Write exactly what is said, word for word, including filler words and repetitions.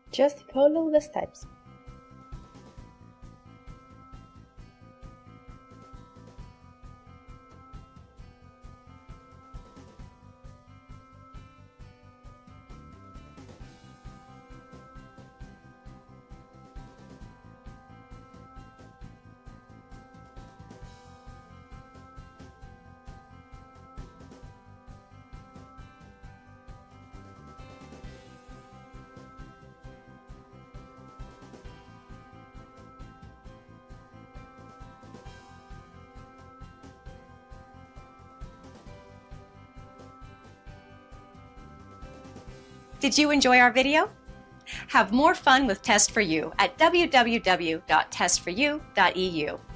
Just follow the steps. Did you enjoy our video? Have more fun with Test for You at w w w dot test for you dot e u.